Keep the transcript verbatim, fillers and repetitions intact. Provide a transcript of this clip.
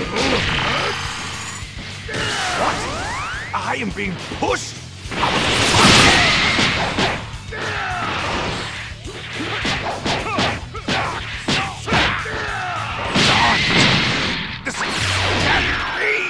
What? I am being pushed? This can't be!